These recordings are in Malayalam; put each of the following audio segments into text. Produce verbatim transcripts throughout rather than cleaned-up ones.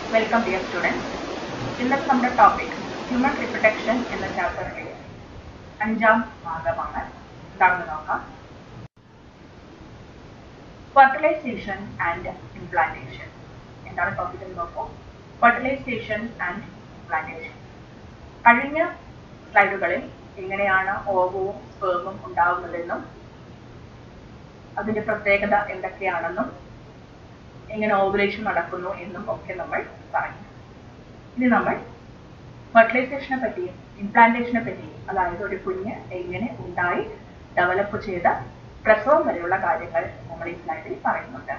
Welcome dear students. ഇന്നത്തെ നമ്മുടെ ടോപ്പിക് ഹ്യൂമൻ റീപ്രൊഡക്ഷൻ എന്ന ചാപ്റ്ററിലെ അഞ്ചാം ഭാഗമാണ്. എന്താണെന്ന് നോക്കാം. Fertilisation and implantation. എന്താണ് ടോപ്പിക് എന്ന് നോക്കാം. Fertilisation and implantation. കഴിഞ്ഞ സ്ലൈഡുകളിൽ എങ്ങനെയാണ് ഓവവും സ്പേമും ഉണ്ടാവുന്നതെന്നും അതിന്റെ പ്രത്യേകത എന്തൊക്കെയാണെന്നും എങ്ങനെ ഓവുലേഷൻ നടക്കുന്നു എന്നും ഒക്കെ നമ്മൾ പറഞ്ഞു. ഇനി നമ്മൾ ഫെർട്ടിലൈസേഷനെ പറ്റിയും ഇംപ്ലാന്റേഷനെ പറ്റിയും, അതായത് ഒരു കുഞ്ഞ് എങ്ങനെ ഉണ്ടായി ഡെവലപ്പ് ചെയ്ത പ്രസവം വരെയുള്ള കാര്യങ്ങൾ നമ്മൾ ഈ സ്ലൈഡിൽ പറയുന്നുണ്ട്.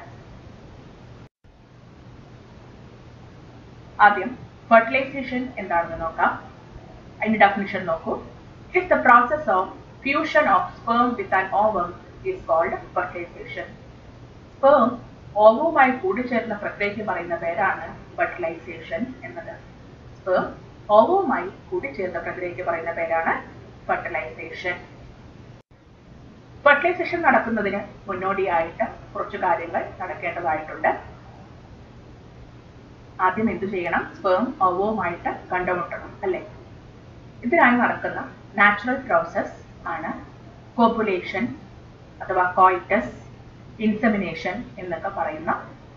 ആദ്യം ഫെർട്ടിലൈസേഷൻ എന്താണെന്ന് നോക്കാം. അതിന്റെ ഡെഫിനിഷൻ നോക്കൂ. It's the process of fusion of sperm with an ovum is called fertilisation. Sperm ഓവവുമായി കൂടിച്ചേർന്ന പ്രക്രിയയ്ക്ക് പറയുന്ന പേരാണ് ഫെർട്ടിലൈസേഷൻ എന്നത്. സ്പേം ഓവവുമായി കൂടിച്ചേർന്ന പ്രക്രിയയ്ക്ക് പറയുന്ന പേരാണ് ഫെർട്ടിലൈസേഷൻ. ഫെർട്ടിലൈസേഷൻ നടക്കുന്നതിന് മുന്നോടിയായിട്ട് കുറച്ച് കാര്യങ്ങൾ നടക്കേണ്ടതായിട്ടുണ്ട്. ആദ്യം എന്തു ചെയ്യണം? സ്പേം ഓവവുമായിട്ട് കണ്ടുമുട്ടണം, അല്ലേ? ഇതിനായി നടക്കുന്ന നാച്ചുറൽ പ്രോസസ് ആണ് കോപ്പുലേഷൻ അഥവാ കോയിറ്റസ്, ഇൻസെമിനേഷൻ എന്നൊക്കെ പറയുന്ന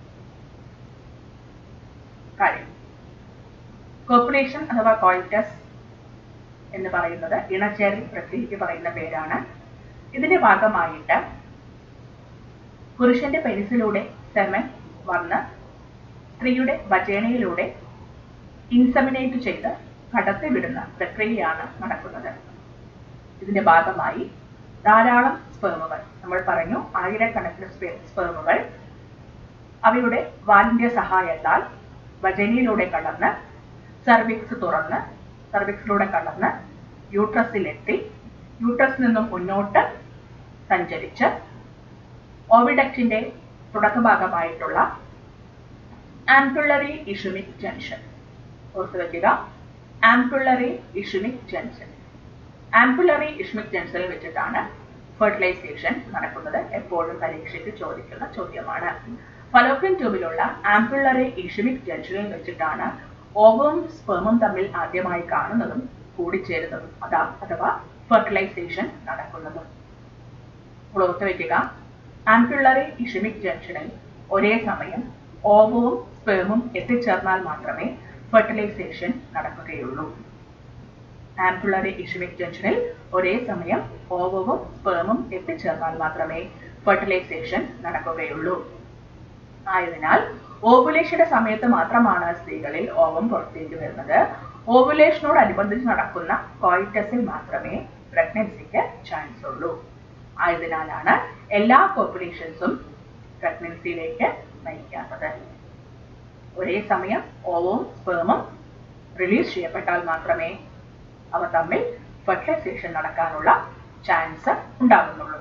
കാര്യം. കോപ്പുലേഷൻ അഥവാ കോയിറ്റസ് എന്ന് പറയുന്നത് ഇണചേരൽ പ്രക്രിയയ്ക്ക് പറയുന്ന പേരാണ്. ഇതിന്റെ ഭാഗമായിട്ട് പുരുഷന്റെ പെനിസിലൂടെ സെമൻ വന്ന് സ്ത്രീയുടെ വജേനയിലൂടെ ഇൻസെമിനേറ്റ് ചെയ്ത് കടത്തിവിടുന്ന പ്രക്രിയയാണ് നടക്കുന്നത്. ഇതിന്റെ ഭാഗമായി ധാരാളം സ്പേമുകൾ, നമ്മൾ പറഞ്ഞു ആയിരക്കണക്കിന് സ്പേമുകൾ അവയുടെ വാലിന്റെ സഹായത്താൽ വജനിയിലൂടെ കടന്ന് സർവിക്സ് തുറന്ന് സർവിക്സിലൂടെ കടന്ന് യൂട്രസിലെത്തി യൂട്രസിൽ നിന്നും മുന്നോട്ട് സഞ്ചരിച്ച് ഓവിഡക്റ്റിന്റെ തുടക്കഭാഗമായിട്ടുള്ള ആംപുള്ളറി ഇഷ്യൂമിക് ജംഗ്ഷൻ, ഓർത്തു വയ്ക്കുക, ആംപുള്ളറി ഇഷ്യൂമിക് ജംഗ്ഷൻ ആംപുള്ളറി ഇഷ്യൂമിക് ജംഗ്ഷനിൽ വെച്ചിട്ടാണ് ഫെർട്ടിലൈസേഷൻ നടക്കുന്നത്. എപ്പോഴും പരീക്ഷയ്ക്ക് ചോദിക്കുന്ന ചോദ്യമാണ്. ഫലോപ്പിയൻ ട്യൂബിലുള്ള ആംപുള്ളറി ഇഷ്യൂമിക് ജംഗ്ഷനിൽ വെച്ചിട്ടാണ് ഓവവും സ്പേമും തമ്മിൽ ആദ്യമായി കാണുന്നതും കൂടിച്ചേരുന്നതും അതാ അഥവാ ഫെർട്ടിലൈസേഷൻ നടക്കുന്നതും. ഓർത്തു വയ്ക്കുക, ആംപുള്ളറി ഇഷ്യൂമിക് ജംഗ്ഷനിൽ ഒരേ സമയം ഓവവും സ്പേമും എത്തിച്ചേർന്നാൽ മാത്രമേ ഫെർട്ടിലൈസേഷൻ നടക്കുകയുള്ളൂ. ആംപുള്ളറി ഇഷ്യൂമിക് ജംഗ്ഷനിൽ ഒരേ സമയം ഓവവും സ്പേമും എത്തിച്ചേർന്നാൽ മാത്രമേ ഫെർട്ടിലൈസേഷൻ നടക്കുകയുള്ളൂ. ആയതിനാൽ ഓവുലേഷന്റെ സമയത്ത് മാത്രമാണ് സ്ത്രീകളിൽ ഓവം പുറത്തേക്ക് വരുന്നത്. ഓവുലേഷനോടനുബന്ധിച്ച് നടക്കുന്ന കോയിറ്റസിൽ മാത്രമേ പ്രഗ്നൻസിക്ക് ചാൻസ് ഉള്ളൂ. ആയതിനാലാണ് എല്ലാ കോപ്പുലേഷൻസും പ്രഗ്നൻസിയിലേക്ക് നയിക്കാത്തത്. ഒരേ സമയം ഓവവും സ്പേമും റിലീസ് ചെയ്യപ്പെട്ടാൽ മാത്രമേ അവ തമ്മിൽ ഫെർട്ടിലൈസേഷൻ നടക്കാനുള്ള ചാൻസ് ഉണ്ടാകുന്നുള്ളൂ.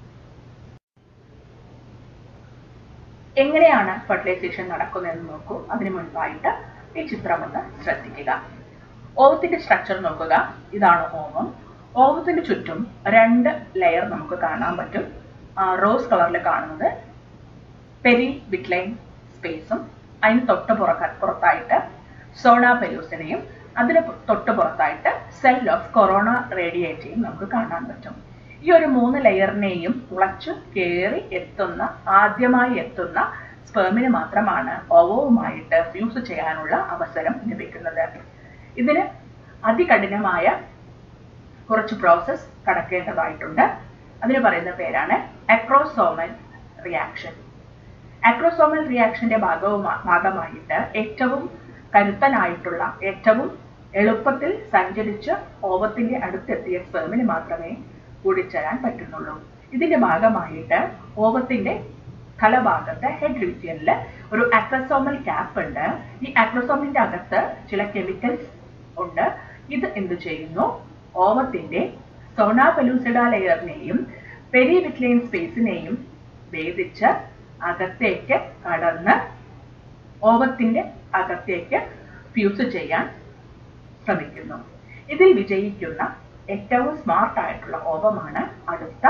എങ്ങനെയാണ് ഫെർട്ടിലൈസേഷൻ നടക്കുന്നതെന്ന് നോക്കൂ. അതിനു മുൻപായിട്ട് ഈ ചിത്രം ഒന്ന് ശ്രദ്ധിക്കുക. ഓവത്തിന്റെ സ്ട്രക്ചർ നോക്കുക. ഇതാണ് ഓവം. ഓവത്തിന്റെ ചുറ്റും രണ്ട് ലെയർ നമുക്ക് കാണാൻ പറ്റും. റോസ് കളറിൽ കാണുന്നത് പെരി വിറ്റ്ലൈൻ സ്പേസും അതിന് തൊട്ട് പുറ പുറത്തായിട്ട് സോണ പെലൂസിനെയും അതിന് തൊട്ട് പുറത്തായിട്ട് സെൽ ഓഫ് കൊറോണ റേഡിയേറ്റയും നമുക്ക് കാണാൻ പറ്റും. ഈ ഒരു മൂന്ന് ലെയറിനെയും തുളച്ചു കയറി എത്തുന്ന ആദ്യമായി എത്തുന്ന സ്പേമിന് മാത്രമാണ് ഓവവുമായിട്ട് ഫ്യൂസ് ചെയ്യാനുള്ള അവസരം ലഭിക്കുന്നത്. ഇതിന് അതികഠിനമായ കുറച്ച് പ്രോസസ് കടക്കേണ്ടതായിട്ടുണ്ട്. അതിന് പറയുന്ന പേരാണ് അക്രോസോമൽ റിയാക്ഷൻ. അക്രോസോമൽ റിയാക്ഷന്റെ ഭാഗവും ഭാഗമായിട്ട് ഏറ്റവും കരുത്തനായിട്ടുള്ള, ഏറ്റവും എളുപ്പത്തിൽ സഞ്ചരിച്ച് ഓവത്തിന്റെ അടുത്തെത്തിയ സ്പേമിന് മാത്രമേ കൂടിച്ചേരാൻ പറ്റുന്നുള്ളൂ. ഇതിന്റെ ഭാഗമായിട്ട് ഓവത്തിന്റെ തലഭാഗത്ത് ഹെഡ് റീജിയനിൽ ഒരു അക്രോസോമൽ ക്യാപ്പ് ഉണ്ട്. ഈ അക്രോസോമിന്റെ അകത്ത് ചില കെമിക്കൽസ് ഉണ്ട്. ഇത് എന്ത് ചെയ്യുന്നു? ഓവത്തിന്റെ സോണ പെലൂസിഡ ലെയറിനെയും പെരി വിറ്റ്ലൈൻ സ്പേസിനെയും ഭേദിച്ച് അകത്തേക്ക് കടന്ന് ഓവത്തിന്റെ അകത്തേക്ക് ഫ്യൂസ് ചെയ്യാൻ ശ്രമിക്കുന്നു. ഇതിൽ വിജയിക്കുന്ന ഏറ്റവും സ്മാർട്ട് ആയിട്ടുള്ള ഓവമാണ് അടുത്ത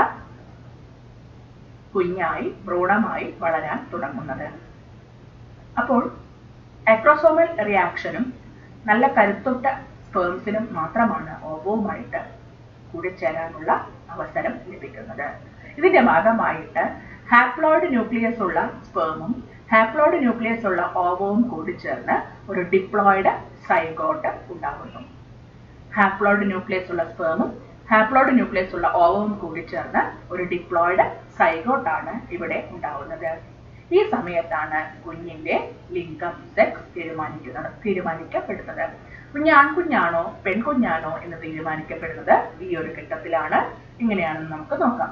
കുഞ്ഞായി ഭ്രൂണമായി വളരാൻ തുടങ്ങുന്നത്. അപ്പോൾ അക്രോസോമൽ റിയാക്ഷനും നല്ല കരുത്തൊട്ട സ്പേംസിനും മാത്രമാണ് ഓവവുമായിട്ട് കൂടിച്ചേരാനുള്ള അവസരം ലഭിക്കുന്നത്. ഇതിന്റെ ഭാഗമായിട്ട് ഹാപ്ലോയിഡ് ന്യൂക്ലിയസ് ഉള്ള സ്പേമും ഹാപ്ലോയിഡ് ന്യൂക്ലിയസ് ഉള്ള ഓവവും കൂടിച്ചേർന്ന് ഒരു ഡിപ്ലോയിഡ് സൈഗോട്ട് ഉണ്ടാകുന്നു. ഹാപ്ലോയിഡ് ന്യൂക്ലിയസ് ഉള്ള സ്പേമും ഹാപ്ലോയിഡ് ന്യൂക്ലിയസ് ഉള്ള ഓവവും കൂടിച്ചേർന്ന് ഒരു ഡിപ്ലോയിഡ് സൈഗോട്ടാണ് ഇവിടെ ഉണ്ടാവുന്നത്. ഈ സമയത്താണ് കുഞ്ഞിന്റെ ലിംഗം, സെക്സ് തീരുമാനിക്കുന്നത് തീരുമാനിക്കപ്പെടുന്നത്. കുഞ്ഞ് ആൺകുഞ്ഞാണോ പെൺകുഞ്ഞാണോ എന്ന് തീരുമാനിക്കപ്പെടുന്നത് ഈ ഒരു ഘട്ടത്തിലാണ്. ഇങ്ങനെയാണെന്ന് നമുക്ക് നോക്കാം.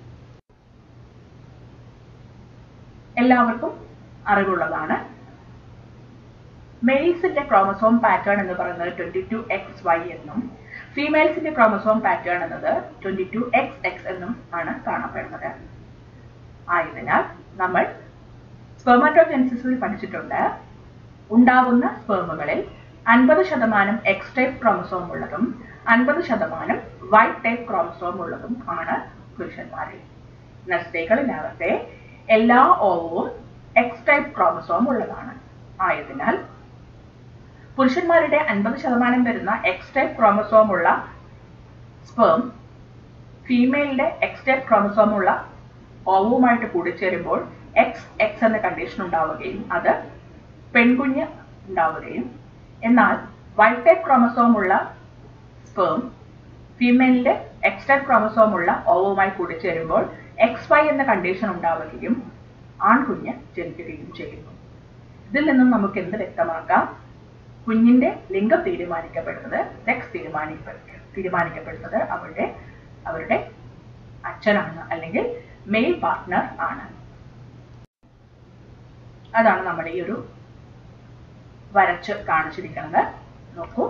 എല്ലാവർക്കും അറിവുള്ളതാണ്, മെയിൽസിന്റെ ക്രോമസോം പാറ്റേൺ എന്ന് പറയുന്നത് ട്വന്റി ടു എക്സ് വൈ എന്നും ഫീമെയിൽസിന്റെ ക്രോമസോം പാറ്റേൺ എന്നത് ട്വന്റി ടു എക്സ് എക്സ് എന്നും ആണ് കാണപ്പെടുന്നത്. ആയതിനാൽ നമ്മൾ സ്പെർമാറ്റോജെനിസിസിൽ പഠിച്ചിട്ടുണ്ട്, ഉണ്ടാവുന്ന സ്പെർമുകളിൽ അൻപത് ശതമാനം എക്സ് ടൈപ്പ് ക്രോമസോം ഉള്ളതും അൻപത് ശതമാനം വൈ ടൈപ്പ് ക്രോമസോം ഉള്ളതും ആണ് പുരുഷന്മാരിൽ. എന്നാൽ സ്ത്രീകളിലാകട്ടെ എല്ലാ ഓവവും എക്സ് ടൈപ്പ് ക്രോമസോം ഉള്ളതാണ്. ആയതിനാൽ പുരുഷന്മാരുടെ അൻപത് ശതമാനം വരുന്ന എക്സ് ടൈപ്പ് ക്രോമസോം ഉള്ള സ്പേം ഫീമെയിലിന്റെ എക്സ് ടൈപ്പ് ക്രോമസോം ഉള്ള ഓവവുമായിട്ട് കൂടിച്ചേരുമ്പോൾ എക്സ് എക്സ് എന്ന കണ്ടീഷൻ ഉണ്ടാവുകയും അത് പെൺകുഞ്ഞ് ഉണ്ടാവുകയും, എന്നാൽ വൈ ടൈപ്പ് ക്രോമസോം ഉള്ള സ്പേം ഫീമെയിലിന്റെ എക്സ് ടൈപ്പ് ക്രോമസോം ഉള്ള ഓവവുമായി കൂടിച്ചേരുമ്പോൾ എക്സ് വൈ എന്ന കണ്ടീഷൻ ഉണ്ടാവുകയും ആൺകുഞ്ഞ് ജനിക്കുകയും ചെയ്യുന്നു. ഇതിൽ നിന്നും നമുക്ക് എന്ത് വ്യക്തമാക്കാം? കുഞ്ഞിന്റെ ലിംഗം തീരുമാനിക്കപ്പെടുന്നത്, സെക്സ് തീരുമാനിക്കപ്പെടുക തീരുമാനിക്കപ്പെടുന്നത് അവരുടെ അവരുടെ അച്ഛനാണ്, അല്ലെങ്കിൽ മെയിൽ പാർട്ട്ണർ ആണ്. അതാണ് നമ്മൾ ഈ ഒരു വരച്ച് കാണിച്ചിരിക്കുന്നത്. നോക്കൂ,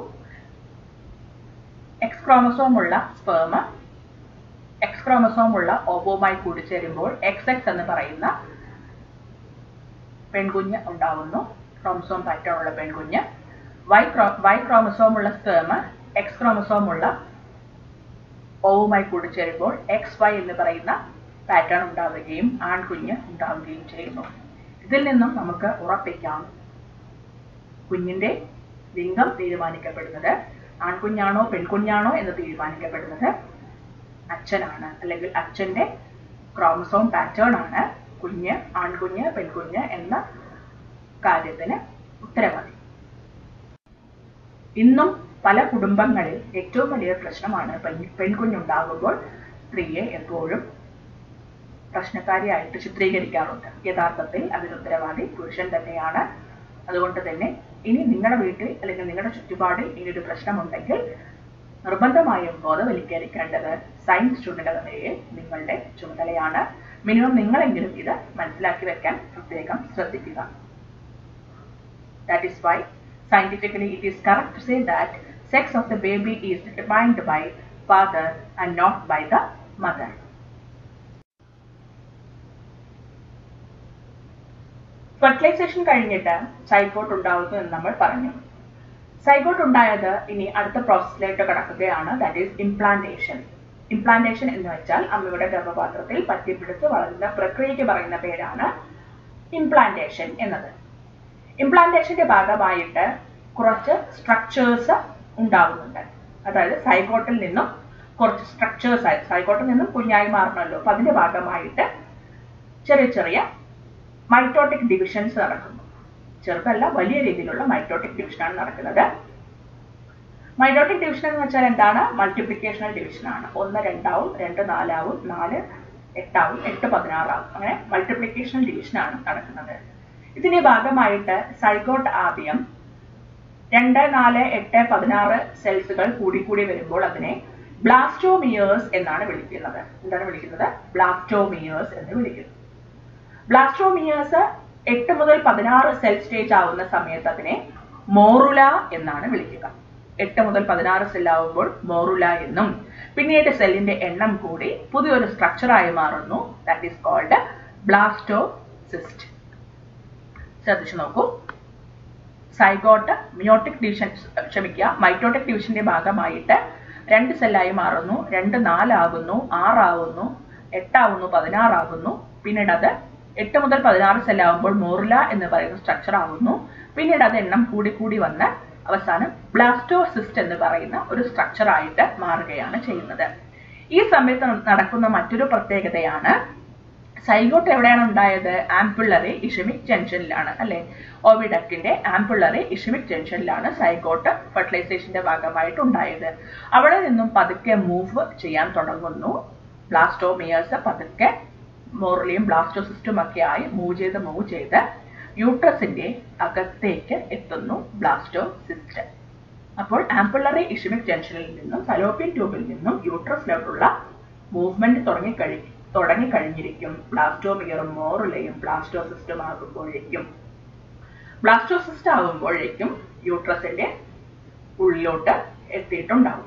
എക്സ് ക്രോമസോം ഉള്ള സ്പേം എക്സ് ക്രോമസോം ഉള്ള ഓവവുമായി കൂടിച്ചേരുമ്പോൾ എക്സ് എക്സ് എന്ന് പറയുന്ന പെൺകുഞ്ഞ് ഉണ്ടാവുന്നു, ക്രോമസോം പാറ്റേൺ ഉള്ള പെൺകുഞ്ഞ്. വൈ ക്രോ വൈ ക്രോമസോം ഉള്ള സ്പേം എക്സ് ക്രോമസോം ഉള്ള ഓവുമായി കൂടിച്ചേരുമ്പോൾ എക്സ് വൈ എന്ന് പറയുന്ന പാറ്റേൺ ഉണ്ടാവുകയും ആൺകുഞ്ഞ് ഉണ്ടാവുകയും ചെയ്യുന്നു. ഇതിൽ നിന്നും നമുക്ക് ഉറപ്പിക്കാം, കുഞ്ഞിന്റെ ലിംഗം തീരുമാനിക്കപ്പെടുന്നത്, ആൺകുഞ്ഞാണോ പെൺകുഞ്ഞാണോ എന്ന് തീരുമാനിക്കപ്പെടുന്നത് അച്ഛനാണ്, അല്ലെങ്കിൽ അച്ഛന്റെ ക്രോമസോം പാറ്റേൺ ആണ് കുഞ്ഞ് ആൺകുഞ്ഞ് പെൺകുഞ്ഞ് എന്ന കാര്യത്തിന് ഉത്തരവാദി. ഇന്നും പല കുടുംബങ്ങളിൽ ഏറ്റവും വലിയ പ്രശ്നമാണ് പെൺകുഞ്ഞുണ്ടാകുമ്പോൾ സ്ത്രീയെ എപ്പോഴും പ്രശ്നക്കാരിയായിട്ട് ചിത്രീകരിക്കാറുണ്ട്. യഥാർത്ഥത്തിൽ അതിന് ഉത്തരവാദി പുരുഷൻ തന്നെയാണ്. അതുകൊണ്ട് തന്നെ ഇനി നിങ്ങളുടെ വീട്ടിൽ അല്ലെങ്കിൽ നിങ്ങളുടെ ചുറ്റുപാടിൽ ഇനിയൊരു പ്രശ്നമുണ്ടെങ്കിൽ നിർബന്ധമായും ബോധവൽക്കരിക്കേണ്ടത് സയൻസ് സ്റ്റുഡന്റ് എന്ന നിലയിൽ നിങ്ങളുടെ ചുമതലയാണ്. മിനിമം നിങ്ങളെങ്കിലും ഇത് മനസ്സിലാക്കി വെക്കാൻ പ്രത്യേകം ശ്രദ്ധിക്കുക. That is why scientifically it is correct to say that sex of the baby is determined by father and not by the mother. Fertilisation കഴിഞ്ഞിട്ട് സൈഗോട്ട് ഉണ്ടാവുന്നു എന്ന് നമ്മൾ പറഞ്ഞു. സൈഗോട്ട് ഉണ്ടായത് ഇനി അടുത്ത പ്രോസസ്സിലേക്ക് കടക്കുകയാണ്, ദാറ്റ് ഈസ് ഇംപ്ലാന്റേഷൻ. ഇംപ്ലാന്റേഷൻ എന്ന് വെച്ചാൽ അമ്മയുടെ ഗർഭപാത്രത്തിൽ പറ്റിപ്പിടിച്ച് വളരുന്ന പ്രക്രിയയ്ക്ക് പറയുന്ന പേരാണ് ഇംപ്ലാന്റേഷൻ എന്നത്. ഇംപ്ലാന്റേഷന്റെ ഭാഗമായിട്ട് കുറച്ച് സ്ട്രക്ചേഴ്സ് ഉണ്ടാകുന്നുണ്ട്. അതായത് സൈഗോട്ടിൽ നിന്നും കുറച്ച് സ്ട്രക്ചേഴ്സ് ആയി, സൈഗോട്ടിൽ നിന്നും കുഞ്ഞായി മാറണമല്ലോ, അപ്പൊ അതിന്റെ ഭാഗമായിട്ട് ചെറിയ ചെറിയ മൈറ്റോട്ടിക് ഡിവിഷൻസ് നടക്കുന്നു. ചെറുതല്ല, വലിയ രീതിയിലുള്ള മൈറ്റോട്ടിക് ഡിവിഷനാണ് നടക്കുന്നത്. മൈറ്റോട്ടിക് ഡിവിഷൻ എന്ന് വെച്ചാൽ എന്താണ്? മൾട്ടിപ്ലിക്കേഷണൽ ഡിവിഷൻ ആണ്. ഒന്ന് രണ്ടാവും, രണ്ട് നാലാവും, നാല് എട്ടാവും, എട്ട് പതിനാറാവും, അങ്ങനെ മൾട്ടിപ്ലിക്കേഷണൽ ഡിവിഷൻ ആണ് നടക്കുന്നത്. ഇതിന്റെ ഭാഗമായിട്ട് സൈഗോട്ട് ആദ്യം രണ്ട് നാല് എട്ട് പതിനാറ് സെൽസുകൾ കൂടിക്കൂടി വരുമ്പോൾ അതിനെ ബ്ലാസ്റ്റോമിയേഴ്സ് എന്നാണ് വിളിക്കുന്നത്. എന്താണ് വിളിക്കുന്നത്? ബ്ലാസ്റ്റോമിയേഴ്സ് എന്ന് വിളിക്കുന്നു. ബ്ലാസ്റ്റോമിയേഴ്സ് എട്ട് മുതൽ പതിനാറ് സെൽ സ്റ്റേജ് ആവുന്ന സമയത്ത് അതിനെ മോറുല എന്നാണ് വിളിക്കുക. എട്ട് മുതൽ പതിനാറ് സെൽ ആവുമ്പോൾ മോറുല എന്നും, പിന്നീട് സെല്ലിന്റെ എണ്ണം കൂടി പുതിയൊരു സ്ട്രക്ചറായി മാറുന്നു. That is called blastocyst. ശ്രദ്ധിച്ചു നോക്കൂ, സൈഗോട്ട് മിയോട്ടിക് ഡിവിഷൻ ക്ഷമിക്കുക മൈറ്റോട്ടിക് ഡിവിഷന്റെ ഭാഗമായിട്ട് രണ്ട് സെല്ലായി മാറുന്നു. രണ്ട് നാലാകുന്നു, ആറാവുന്നു, എട്ടാവുന്നു, പതിനാറാകുന്നു. പിന്നീട് അത് എട്ട് മുതൽ പതിനാറ് സെല്ലാവുമ്പോൾ മോറുല എന്ന് പറയുന്ന സ്ട്രക്ചർ ആകുന്നു. പിന്നീട് അത് എണ്ണം കൂടി കൂടി വന്ന് അവസാനം ബ്ലാസ്റ്റോസിസ്റ്റ് എന്ന് പറയുന്ന ഒരു സ്ട്രക്ചർ ആയിട്ട് മാറുകയാണ് ചെയ്യുന്നത്. ഈ സമയത്ത് നടക്കുന്ന മറ്റൊരു പ്രത്യേകതയാണ് സൈഗോട്ട് എവിടെയാണ് ഉണ്ടായത്? ആംപുള്ളറി ഇഷമിക് ജംഗ്ഷനിലാണ് അല്ലെ. ഓവിഡക്റ്റിന്റെ ആംപുള്ളറി ഇഷമിക് ജംഗ്ഷനിലാണ് സൈഗോട്ട് ഫെർട്ടിലൈസേഷന്റെ ഭാഗമായിട്ട് ഉണ്ടായത്. അവിടെ നിന്നും പതുക്കെ മൂവ് ചെയ്യാൻ തുടങ്ങുന്നു. ബ്ലാസ്റ്റോമിയേഴ്സ് പതുക്കെ മോറലിയും ബ്ലാസ്റ്റോസിസ്റ്റും ഒക്കെ ആയി മൂവ് ചെയ്ത് മൂവ് ചെയ്ത് യൂട്രസിന്റെ അകത്തേക്ക് എത്തുന്നു ബ്ലാസ്റ്റോസിസ്റ്റ്. അപ്പോൾ ആംപുള്ളറി ഇഷമിക് ജംഗ്ഷനിൽ നിന്നും ഫലോപ്പിയൻ ട്യൂബിൽ നിന്നും യൂട്രസിലോട്ടുള്ള മൂവ്മെന്റ് തുടങ്ങിക്കഴി തുടങ്ങിക്കഴിഞ്ഞിരിക്കും ബ്ലാസ്റ്റോമിയറും മോറുലയും ബ്ലാസ്റ്റോസിസ്റ്റും ആകുമ്പോഴേക്കും. ബ്ലാസ്റ്റോസിസ്റ്റ് ആകുമ്പോഴേക്കും യൂട്രസിന്റെ ഉള്ളിലോട്ട് എത്തിയിട്ടുണ്ടാവും.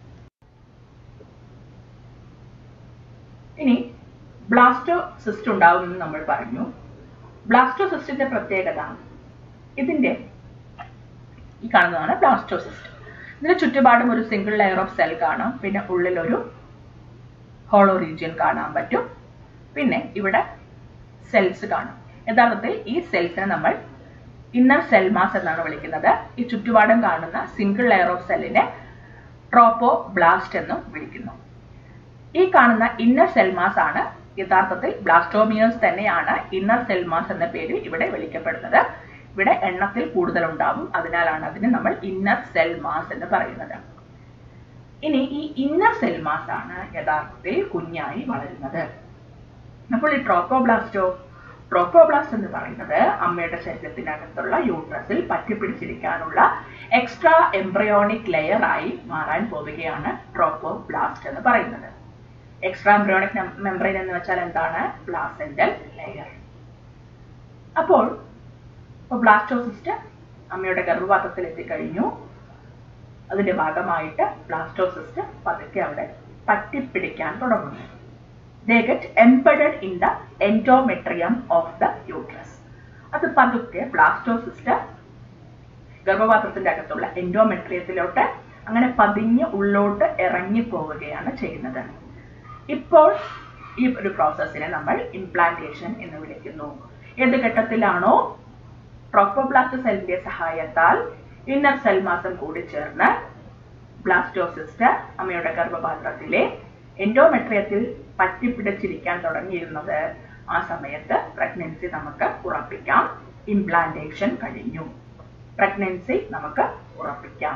ഇനി ബ്ലാസ്റ്റോസിസ്റ്റ് ഉണ്ടാവുമെന്ന് നമ്മൾ പറഞ്ഞു. ബ്ലാസ്റ്റോസിസ്റ്റിന്റെ പ്രത്യേകത ഇതിന്റെ ഈ കാണുന്നതാണ് ബ്ലാസ്റ്റോസിസ്റ്റ്. ഇതിന്റെ ചുറ്റുപാടും ഒരു സിംഗിൾ ലെയർ ഓഫ് സെൽ കാണാം. പിന്നെ ഉള്ളിലൊരു ഹോളോ റീജിയൻ കാണാൻ പറ്റും. പിന്നെ ഇവിടെ സെൽസ് കാണും. യഥാർത്ഥത്തിൽ ഈ സെൽസിനെ നമ്മൾ ഇന്നർ സെൽ മാസ് എന്നാണ് വിളിക്കുന്നത്. ഈ ചുറ്റുപാടും കാണുന്ന സിംഗിൾ ലെയർ ഓഫ് സെല്ലിനെ ട്രോപ്പോബ്ലാസ്റ്റ് എന്നും വിളിക്കുന്നു. ഈ കാണുന്ന ഇന്നർ സെൽ മാസ് ആണ് യഥാർത്ഥത്തിൽ ബ്ലാസ്റ്റോമിയേഴ്സ് തന്നെയാണ് ഇന്നർ സെൽ മാസ് എന്ന പേരിൽ ഇവിടെ വിളിക്കപ്പെടുന്നത്. ഇവിടെ എണ്ണത്തിൽ കൂടുതൽ ഉണ്ടാവും. അതിനാലാണ് അതിന് നമ്മൾ ഇന്നർ സെൽ മാസ് എന്ന് പറയുന്നത്. ഇനി ഈ ഇന്നർ സെൽ മാസ് ആണ് യഥാർത്ഥത്തിൽ കുഞ്ഞായി വളരുന്നത്. അപ്പോൾ ഈ ട്രോപ്പോബ്ലാസ്റ്റോ ട്രോപ്പോബ്ലാസ്റ്റ് എന്ന് പറയുന്നത് അമ്മയുടെ ശരീരത്തിനകത്തുള്ള യൂട്രസിൽ പറ്റിപ്പിടിച്ചിരിക്കാനുള്ള എക്സ്ട്രാ എംബ്രയോണിക് ലെയർ ആയി മാറാൻ പോവുകയാണ് ട്രോപ്പോബ്ലാസ്റ്റ് എന്ന് പറയുന്നത്. എക്സ്ട്രാ എംബ്രയോണിക് മെംബ്രെയിൻ എന്ന് വെച്ചാൽ എന്താണ്? Placental layer. അപ്പോൾ ബ്ലാസ്റ്റോസിസ്റ്റ് അമ്മയുടെ ഗർഭപാത്രത്തിൽ എത്തിക്കഴിഞ്ഞു. അതിന്റെ ഭാഗമായിട്ട് ബ്ലാസ്റ്റോസിസ്റ്റ് പതുക്കെ അവിടെ പറ്റിപ്പിടിക്കാൻ തുടങ്ങുന്നു. They get embedded in the endometrium of the uterus. അത് പതുക്കെ ബ്ലാസ്റ്റോസിസ്റ്റ് ഗർഭപാത്രത്തിന്റെ അകത്തുള്ള എൻഡോമെട്രിയത്തിലോട്ട് അങ്ങനെ പതിഞ്ഞ് ഉള്ളോട്ട് ഇറങ്ങി പോവുകയാണ് ചെയ്യുന്നത്. ഇപ്പോൾ ഈ ഒരു പ്രോസസ്സിനെ നമ്മൾ ഇംപ്ലാന്റേഷൻ എന്ന് വിളിക്കുന്നു. ഏത് ഘട്ടത്തിലാണോ ട്രോപ്പോബ്ലാസ്റ്റ് സെല്ലിന്റെ സഹായത്താൽ ഇന്നർ സെൽ മാസം കൂടി ചേർന്ന് ബ്ലാസ്റ്റോസിസ്റ്റ് അമ്മയുടെ ഗർഭപാത്രത്തിലെ എൻഡോമെട്രിയത്തിൽ പറ്റിപ്പിടിച്ചിരിക്കാൻ തുടങ്ങിയിരുന്നത്, ആ സമയത്ത് പ്രഗ്നൻസി നമുക്ക് ഉറപ്പിക്കാം. ഇംപ്ലാന്റേഷൻ കഴിഞ്ഞു. പ്രഗ്നൻസി നമുക്ക് ഉറപ്പിക്കാം.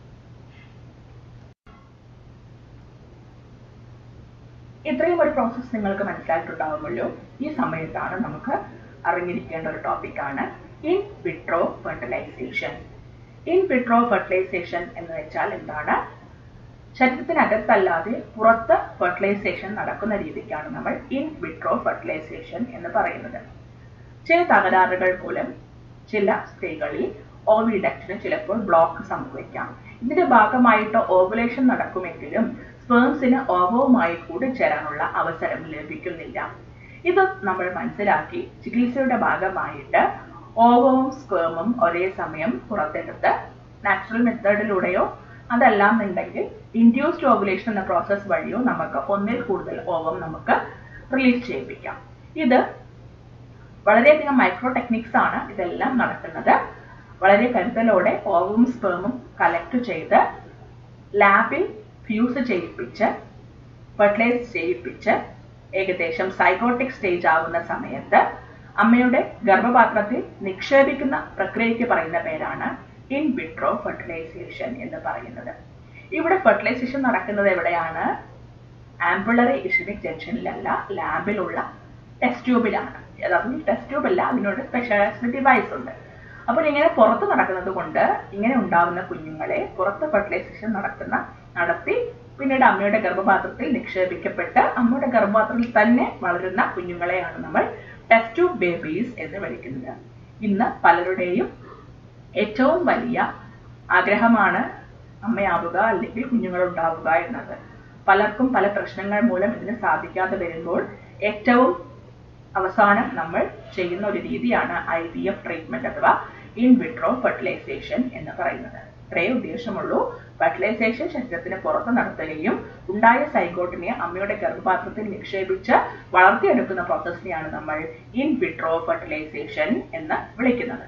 ഇത്രയും ഒരു പ്രോസസ് നിങ്ങൾക്ക് മനസ്സിലായിട്ടുണ്ടാവുമല്ലോ. ഈ സമയത്താണ് നമുക്ക് അറിഞ്ഞിരിക്കേണ്ട ഒരു ടോപ്പിക്കാണ് in vitro fertilisation. In vitro fertilisation എന്ന് വെച്ചാൽ എന്താണ്? ശരീരത്തിനകത്തല്ലാതെ പുറത്ത് ഫെർട്ടിലൈസേഷൻ നടക്കുന്ന രീതിക്കാണ് നമ്മൾ ഇൻ വിട്രോ ഫെർട്ടിലൈസേഷൻ എന്ന് പറയുന്നത്. ചില തകരാറുകൾ മൂലം ചില സ്ത്രീകളിൽ ഓവിഡക്റ്റിന് ചിലപ്പോൾ ബ്ലോക്ക് സംഭവിക്കാം. ഇതിന്റെ ഭാഗമായിട്ട് ഓവുലേഷൻ നടക്കുമെങ്കിലും സ്പേംസിന് ഓവവുമായി കൂടിച്ചേരാനുള്ള അവസരം ലഭിക്കുന്നില്ല. ഇത് നമ്മൾ മനസ്സിലാക്കി ചികിത്സയുടെ ഭാഗമായിട്ട് ഓവവും സ്പേമും ഒരേ സമയം പുറത്തെടുത്ത് നാച്ചുറൽ മെത്തേഡിലൂടെയോ അതല്ലാന്നുണ്ടെങ്കിൽ ഇൻഡ്യൂസ്ഡ് ഓവുലേഷൻ എന്ന പ്രോസസ് വഴിയോ നമുക്ക് ഒന്നിൽ കൂടുതൽ ഓവം നമുക്ക് റിലീസ് ചെയ്യിപ്പിക്കാം. ഇത് വളരെയധികം മൈക്രോ ടെക്നിക്സ് ആണ് ഇതെല്ലാം നടക്കുന്നത്. വളരെ കരുതലോടെ ഓവവും സ്പേമും കളക്ട് ചെയ്ത് ലാബിൽ ഫ്യൂസ് ചെയ്യിപ്പിച്ച് ഫെർട്ടിലൈസ് ചെയ്യിപ്പിച്ച് ഏകദേശം സൈഗോട്ടിക് സ്റ്റേജ് ആവുന്ന സമയത്ത് അമ്മയുടെ ഗർഭപാത്രത്തിൽ നിക്ഷേപിക്കുന്ന പ്രക്രിയയ്ക്ക് പറയുന്ന പേരാണ് ഇൻ വിട്രോ ഫെർട്ടിലൈസേഷൻ എന്ന് പറയുന്നത്. ഇവിടെ ഫെർട്ടിലൈസേഷൻ നടക്കുന്നത് എവിടെയാണ്? ആംപുള്ളറി ഇഷമിക് ജംഗ്ഷനിലല്ല, ലാബിലുള്ള ടെസ്റ്റ് ട്യൂബിലാണ്. അതായത് ടെസ്റ്റ് ട്യൂബ് അല്ല, അതിനോട് സ്പെഷ്യലൈസ്ഡ് ഡിവൈസ് ഉണ്ട്. അപ്പോൾ ഇങ്ങനെ പുറത്ത് നടക്കുന്നത് കൊണ്ട് ഇങ്ങനെ ഉണ്ടാവുന്ന കുഞ്ഞുങ്ങളെ പുറത്ത് ഫെർട്ടിലൈസേഷൻ നടക്കുന്ന നടത്തി പിന്നീട് അമ്മയുടെ ഗർഭപാത്രത്തിൽ നിക്ഷേപിക്കപ്പെട്ട് അമ്മയുടെ ഗർഭപാത്രത്തിൽ തന്നെ വളരുന്ന കുഞ്ഞുങ്ങളെയാണ് നമ്മൾ ടെസ്റ്റ് ട്യൂബ് ബേബീസ് എന്ന് വിളിക്കുന്നത്. ഇന്ന് പലരുടെയും ഏറ്റവും വലിയ ആഗ്രഹമാണ് അമ്മയാവുക അല്ലെങ്കിൽ കുഞ്ഞുങ്ങൾ ഉണ്ടാവുക എന്നത്. പലർക്കും പല പ്രശ്നങ്ങൾ മൂലം ഇതിന് സാധിക്കാതെ വരുമ്പോൾ ഏറ്റവും അവസാനം നമ്മൾ ചെയ്യുന്ന ഒരു രീതിയാണ് ഐ വി എഫ് ട്രീറ്റ്മെന്റ് അഥവാ ഇൻ വിട്രോ ഫെർട്ടിലൈസേഷൻ എന്ന് പറയുന്നത്. ഇത്രയേ ഉദ്ദേശമുള്ളൂ. ഫെർട്ടിലൈസേഷൻ ശരീരത്തിന് പുറത്ത് നടത്തുകയും ഉണ്ടായ സൈഗോട്ടിനെ അമ്മയുടെ ഗർഭപാത്രത്തിൽ നിക്ഷേപിച്ച് വളർത്തിയെടുക്കുന്ന പ്രോസസ്സിനെയാണ് നമ്മൾ ഇൻ വിട്രോ ഫെർട്ടിലൈസേഷൻ എന്ന് വിളിക്കുന്നത്.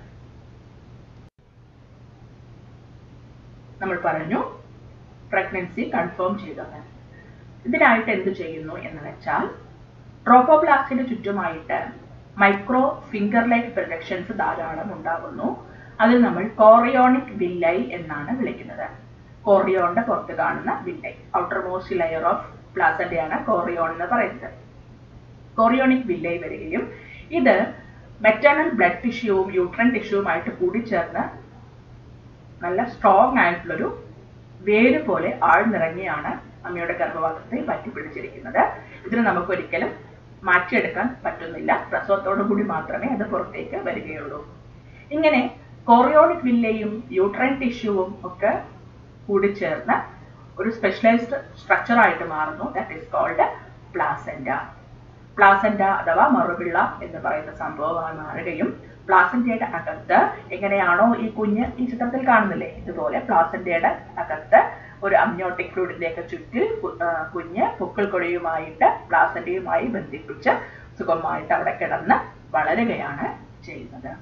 നമ്മൾ പറഞ്ഞു പ്രഗ്നൻസി കൺഫേം ചെയ്തത്. ഇതിനായിട്ട് എന്ത് ചെയ്യുന്നു എന്ന് വെച്ചാൽ ട്രോഫോബ്ലാസ്റ്റിന് ചുറ്റുമായിട്ട് മൈക്രോ ഫിംഗർ ലൈക്ക് പ്രൊജക്ഷൻസ് ധാരാളം ഉണ്ടാകുന്നു. അതിൽ നമ്മൾ കോറിയോണിക് വില്ലൈ എന്നാണ് വിളിക്കുന്നത്. കോറിയോണിന്റെ പുറത്ത് കാണുന്ന villi, outermost layer of പ്ലാസന്റയാണ് കോറിയോൺ എന്ന് പറയുന്നത്. കോറിയോണിക് വില്ലൈ വരികയും ഇത് മെറ്റേണൽ ബ്ലഡ് ടിഷ്യൂവും യൂട്രൻ ടിഷ്യൂവുമായിട്ട് കൂടിച്ചേർന്ന് നല്ല സ്ട്രോങ് ആയിട്ടുള്ളൊരു വേര് പോലെ ആഴ്ന്നിറങ്ങിയാണ് അമ്മയുടെ ഗർഭപാത്രത്തിൽ പറ്റിപ്പിടിച്ചിരിക്കുന്നത്. ഇതിന് നമുക്ക് ഒരിക്കലും മാറ്റിയെടുക്കാൻ പറ്റുന്നില്ല. പ്രസവത്തോടു കൂടി മാത്രമേ അത് പുറത്തേക്ക് വരികയുള്ളൂ. ഇങ്ങനെ കോറിയോണിക് വില്ലയും യൂട്രൈൻ ടിഷ്യൂവും ഒക്കെ കൂടിച്ചേർന്ന് ഒരു സ്പെഷ്യലൈസ്ഡ് സ്ട്രക്ചർ ആയിട്ട് മാറുന്നു. That is called placenta. Placenta അഥവാ മറുപിള്ള എന്ന് പറയുന്ന സംഭവമായി മാറുകയും പ്ലാസെന്റയുടെ അകത്ത് എങ്ങനെയാണോ ഈ കുഞ്ഞ് ഈ ചിത്രത്തിൽ കാണുന്നില്ലേ, ഇതുപോലെ പ്ലാസെന്റയുടെ അകത്ത് ഒരു അമ്നിയോട്ടിക് ഫ്ലൂയിഡിലേക്ക് ചുറ്റി കുഞ്ഞ് പൊക്കിൾ കൊടിയുമായിട്ട് പ്ലാസെന്റയുമായി ബന്ധിപ്പിച്ച് സുഖമായിട്ട് അവിടെ കിടന്ന് വളരുകയാണ് ചെയ്യുന്നത്.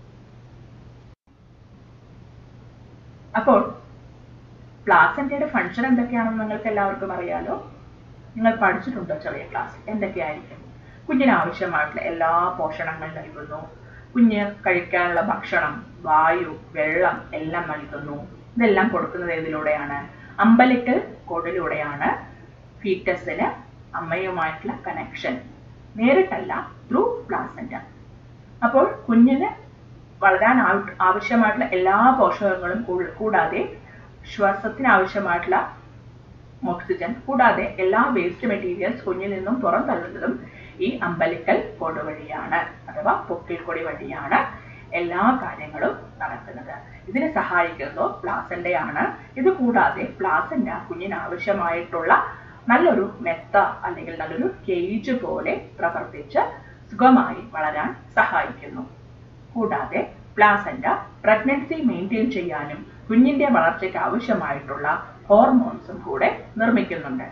അപ്പോൾ പ്ലാസെന്റയുടെ ഫംഗ്ഷൻ എന്തൊക്കെയാണെന്ന് നിങ്ങൾക്ക് എല്ലാവർക്കും അറിയാലോ. നിങ്ങൾ പഠിച്ചിട്ടുണ്ടോ ചെറിയ ക്ലാസ്? എന്തൊക്കെയായിരിക്കും? കുഞ്ഞിന് ആവശ്യമായിട്ടുള്ള എല്ലാ പോഷണങ്ങൾ നൽകുന്നു. കുഞ്ഞ് കഴിക്കാനുള്ള ഭക്ഷണം, വായു, വെള്ളം എല്ലാം നൽകുന്നു. ഇതെല്ലാം കൊടുക്കുന്നത് ഏതിലൂടെയാണ്? അമ്പലിക്കൽ കോഡിലൂടെയാണ്. ഫീറ്റസിന് അമ്മയുമായിട്ടുള്ള കണക്ഷൻ നേരിട്ടല്ല, ത്രൂ പ്ലാസെന്റ. അപ്പോൾ കുഞ്ഞിന് വളരാൻ ആവശ്യമായിട്ടുള്ള എല്ലാ പോഷകങ്ങളും കൂടാതെ ശ്വാസത്തിന് ആവശ്യമായിട്ടുള്ള ഓക്സിജൻ കൂടാതെ എല്ലാ വേസ്റ്റ് മെറ്റീരിയൽസ് കുഞ്ഞിൽ നിന്നും പുറം തള്ളുന്നതും ഈ അമ്പലിക്കൽ കോഡ് വഴിയാണ്, അഥവാ പൊക്കിൾ കൊടി വഴിയാണ് എല്ലാ കാര്യങ്ങളും നടക്കുന്നത്. ഇതിനെ സഹായിക്കുന്നത് പ്ലാസെന്റയാണ്. ഇത് കൂടാതെ പ്ലാസെന്റ കുഞ്ഞിന് ആവശ്യമായിട്ടുള്ള നല്ലൊരു മെത്ത അല്ലെങ്കിൽ നല്ലൊരു കേജ് പോലെ പ്രവർത്തിച്ച് സുഖമായി വളരാൻ സഹായിക്കുന്നു. കൂടാതെ പ്ലാസെന്റ പ്രഗ്നൻസി മെയിൻറ്റെയിൻ ചെയ്യാനും കുഞ്ഞിന്റെ വളർച്ചയ്ക്ക് ആവശ്യമായിട്ടുള്ള ഹോർമോൺസും കൂടെ നിർമ്മിക്കുന്നുണ്ട്.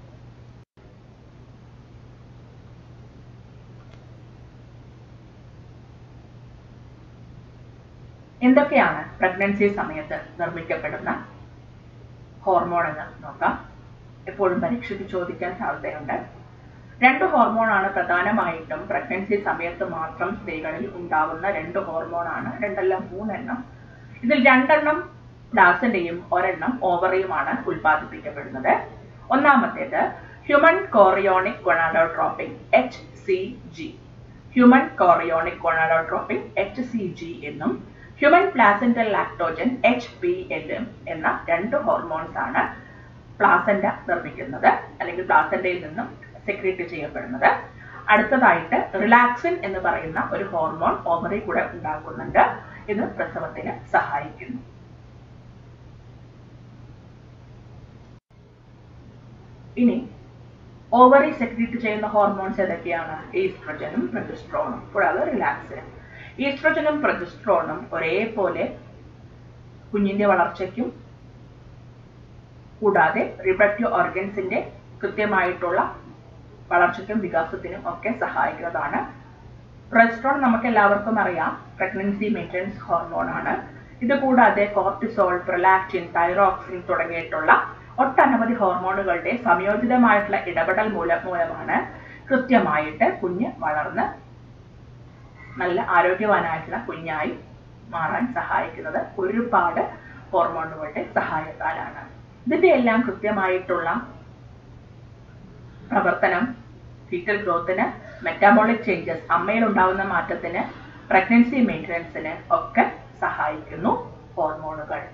എന്തൊക്കെയാണ് പ്രഗ്നൻസി സമയത്ത് നിർമ്മിക്കപ്പെടുന്ന ഹോർമോൺ എന്ന് നോക്കാം. എപ്പോഴും പരീക്ഷയ്ക്ക് ചോദിക്കാൻ സാധ്യതയുണ്ട്. രണ്ട് ഹോർമോണാണ് പ്രധാനമായിട്ടും പ്രഗ്നൻസി സമയത്ത് മാത്രം സ്ത്രീകളിൽ ഉണ്ടാവുന്ന രണ്ട് ഹോർമോണാണ്. രണ്ടല്ല മൂന്നെണ്ണം. ഇതിൽ രണ്ടെണ്ണം പ്ലാസെന്റയും ഒരെണ്ണം ഓവറിയുമാണ് ഉൽപ്പാദിപ്പിക്കപ്പെടുന്നത്. ഒന്നാമത്തേത് human chorionic gonadotropin H C G, human chorionic gonadotropin H C G എന്നും human placental lactogen H P എല്ലും എന്ന രണ്ട് ഹോർമോൺസ് ആണ് പ്ലാസെന്റ നിർമ്മിക്കുന്നത് അല്ലെങ്കിൽ പ്ലാസെന്റയിൽ നിന്നും സെക്രീറ്റ് ചെയ്യപ്പെടുന്നത്. അടുത്തതായിട്ട് റിലാക്സിൻ എന്ന് പറയുന്ന ഒരു ഹോർമോൺ ഓവറി കൂടെ ഉണ്ടാക്കുന്നുണ്ട്. ഇത് പ്രസവത്തിന് സഹായിക്കുന്നു. ഇനി ഓവറി സെക്രീറ്റ് ചെയ്യുന്ന ഹോർമോൺസ് ഏതൊക്കെയാണ്? ഈസ്ട്രജനും പ്രൊജസ്ട്രോണും കൂടാതെ റിലാക്സിനും. ഈസ്ട്രജനും പ്രൊജസ്ട്രോണും ഒരേപോലെ കുഞ്ഞിന്റെ വളർച്ചയ്ക്കും കൂടാതെ റിപ്രഡക്റ്റീവ് ഓർഗൻസിന്റെ കൃത്യമായിട്ടുള്ള വളർച്ചയ്ക്കും വികാസത്തിനും ഒക്കെ സഹായിക്കുന്നതാണ്. പ്രൊജസ്ട്രോൺ നമുക്ക് എല്ലാവർക്കും അറിയാം, പ്രഗ്നൻസി മെയിൻ്റനൻസ് ഹോർമോൺ ആണ്. ഇത് കൂടാതെ കോർട്ടിസോൾ, പ്രൊലാക്റ്റിൻ, തൈറോക്സിൻ തുടങ്ങിയിട്ടുള്ള ഒട്ടനവധി ഹോർമോണുകളുടെ സംയോജിതമായിട്ടുള്ള ഇടപെടൽ മൂലം മൂലമാണ് കൃത്യമായിട്ട് കുഞ്ഞ് വളർന്ന് നല്ല ആരോഗ്യവാനായിട്ടുള്ള കുഞ്ഞായി മാറാൻ സഹായിക്കുന്നത്. ഒരുപാട് ഹോർമോണുകളുടെ സഹായത്താലാണ്. ഇതിന്റെ എല്ലാം കൃത്യമായിട്ടുള്ള പ്രവർത്തനം ഫീറ്റൽ ഗ്രോത്തിന്, മെറ്റാബോളിക് ചേഞ്ചസ്, അമ്മയിൽ ഉണ്ടാകുന്ന മാറ്റത്തിന്, പ്രഗ്നൻസി മെയിൻ്റനൻസിന് ഒക്കെ സഹായിക്കുന്നു ഹോർമോണുകൾ.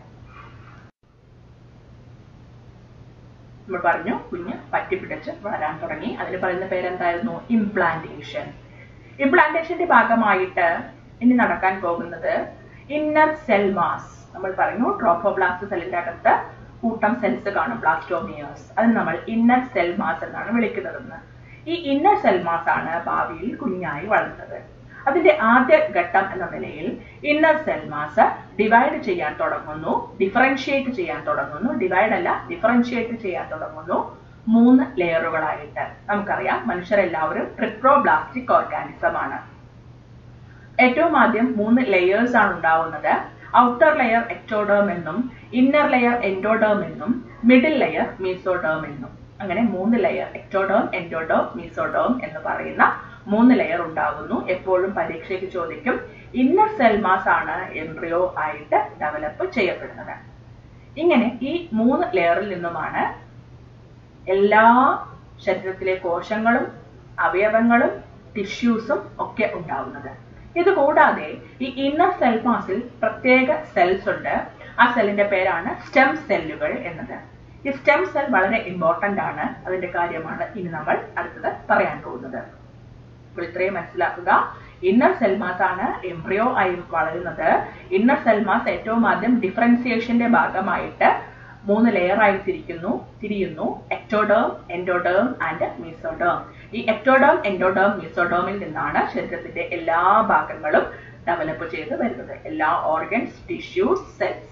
നമ്മൾ പറഞ്ഞു കുഞ്ഞ് പറ്റിപ്പിടിച്ച് വളരാൻ തുടങ്ങി. അതിന് പറയുന്ന പേരെന്തായിരുന്നു? ഇംപ്ലാന്റേഷൻ. ഇംപ്ലാന്റേഷന്റെ ഭാഗമായിട്ട് ഇനി നടക്കാൻ പോകുന്നത് ഇന്നർ സെൽ മാസ്. നമ്മൾ പറഞ്ഞു ട്രോഫോബ്ലാസ്റ്റ് സെല്ലിന്റെ അകത്ത് കൂട്ടം സെൽസ് കാണും, ബ്ലാസ്റ്റോമിയേഴ്സ്. അത് നമ്മൾ ഇന്നർ സെൽ മാസ് എന്നാണ് വിളിക്കുന്നതെന്ന്. ഈ ഇന്നർ സെൽ മാസ് ആണ് ഭാവിയിൽ കുഞ്ഞായി വളർന്നത്. അതിന്റെ ആദ്യ ഘട്ടം എന്ന നിലയിൽ ഇന്നർ സെൽ മാസ് ഡിവൈഡ് ചെയ്യാൻ തുടങ്ങുന്നു, ഡിഫറൻഷിയേറ്റ് ചെയ്യാൻ തുടങ്ങുന്നു, ഡിവൈഡ് അല്ല ഡിഫറൻഷിയേറ്റ് ചെയ്യാൻ തുടങ്ങുന്നു മൂന്ന് ലെയറുകളായിട്ട്. നമുക്കറിയാം മനുഷ്യരെല്ലാവരും ട്രിപ്ലോബ്ലാസ്റ്റിക് ഓർഗാനിസം ആണ്. ഏറ്റവും ആദ്യം മൂന്ന് ലെയേഴ്സ് ആണ് ഉണ്ടാവുന്നത്. ഔട്ടർ ലെയർ എക്ടോഡേം എന്നും ഇന്നർ ലെയർ എൻഡോഡേം എന്നും മിഡിൽ ലെയർ മീസോഡേം എന്നും. അങ്ങനെ മൂന്ന് ലെയർ എക്ടോഡേം, എൻഡോഡേം, മീസോഡേം എന്ന് പറയുന്ന മൂന്ന് ലെയർ ഉണ്ടാകുന്നു. എപ്പോഴും പരീക്ഷയ്ക്ക് ചോദിക്കും ഇന്നർ സെൽ മാസ് ആണ് എംബ്രിയോ ആയിട്ട് ഡെവലപ്പ് ചെയ്യപ്പെടുന്നത്. ഇങ്ങനെ ഈ മൂന്ന് ലെയറിൽ നിന്നുമാണ് എല്ലാ ശരീരത്തിലെ കോശങ്ങളും അവയവങ്ങളും ടിഷ്യൂസും ഒക്കെ ഉണ്ടാവുന്നത്. ഇത് കൂടാതെ ഈ ഇന്നർ സെൽ മാസിൽ പ്രത്യേക സെൽസ് ഉണ്ട്. ആ സെല്ലിന്റെ പേരാണ് സ്റ്റെം സെല്ലുകൾ എന്നത്. ഈ സ്റ്റെം സെൽ വളരെ ഇമ്പോർട്ടന്റ് ആണ്. അതിന്റെ കാര്യമാണ് ഇനി നമ്മൾ അടുത്തത് പറയാൻ പോകുന്നത്. അപ്പോൾ ഇത്രയും മനസ്സിലാക്കുക. ഇന്നർ സെൽ മാസ് ആണ് എംബ്രിയോ ആയി വളരുന്നത്. ഇന്നർ സെൽ മാസ് ഏറ്റവും ആദ്യം ഡിഫറൻസിയേഷന്റെ ഭാഗമായിട്ട് മൂന്ന് ലെയർ ആയി തിരിക്കുന്നു തിരിയുന്നു എക്ടോഡേം, എൻഡോഡേം ആൻഡ് മീസോഡേം. ഈ എക്ടോഡേം, എൻഡോഡേം, മീസോഡേമിൽ നിന്നാണ് ശരീരത്തിന്റെ എല്ലാ ഭാഗങ്ങളും ഡെവലപ്പ് ചെയ്ത് വരുന്നത്. എല്ലാ organs, tissues, cells.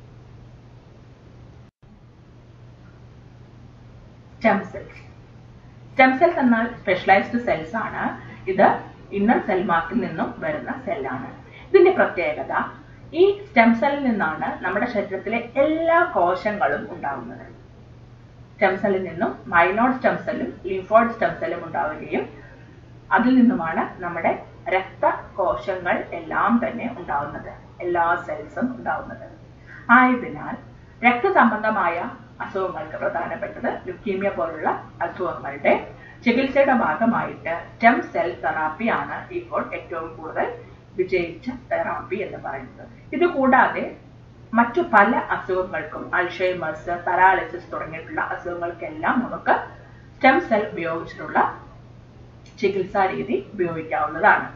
Stem cells. Stem cells എന്നാൽ സ്പെഷ്യലൈസ്ഡ് സെൽസ് ആണ്. ഇത് ഇന്നർ സെൽ മാസിൽ നിന്നും വരുന്ന സെല്ലാണ്. ഇതിന്റെ പ്രത്യേകത ഈ സ്റ്റെം സെല്ലിൽ നിന്നാണ് നമ്മുടെ ശരീരത്തിലെ എല്ലാ കോശങ്ങളും ഉണ്ടാകുന്നത്. സ്റ്റെം സെല്ലിൽ നിന്നും മൈലോയിഡ് സ്റ്റെം സെല്ലും ലിംഫോയിഡ് സ്റ്റെം സെല്ലും ഉണ്ടാവുകയും അതിൽ നിന്നുമാണ് നമ്മുടെ രക്തകോശങ്ങൾ എല്ലാം തന്നെ ഉണ്ടാവുന്നത്, എല്ലാ സെൽസും ഉണ്ടാവുന്നത്. ആയതിനാൽ രക്തസംബന്ധമായ അസുഖങ്ങൾക്ക് പ്രധാനപ്പെട്ടത് ലുക്കീമിയ പോലുള്ള അസുഖങ്ങളുടെ ചികിത്സയുടെ ഭാഗമായിട്ട് സ്റ്റെം സെൽ തെറാപ്പിയാണ് ഇപ്പോൾ ഏറ്റവും കൂടുതൽ വിജയിച്ച തെറാപ്പി എന്ന് പറയുന്നത്. ഇത് കൂടാതെ മറ്റു പല അസുഖങ്ങൾക്കും അൾഷൈമേഴ്സ്, പാരാലിസിസ് തുടങ്ങിയിട്ടുള്ള അസുഖങ്ങൾക്കെല്ലാം നമുക്ക് സ്റ്റെം സെൽ ഉപയോഗിച്ചിട്ടുള്ള ചികിത്സാ രീതി ഉപയോഗിക്കാവുന്നതാണ്.